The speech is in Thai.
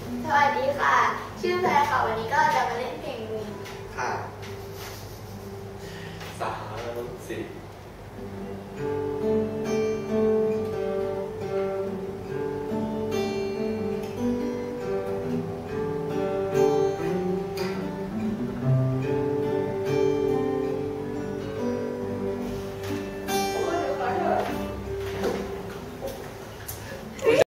สวัสดีค่ะชื่อแพรค่ะวันนี้ก็จะมาเล่นเพลงมุมค่ะ3 4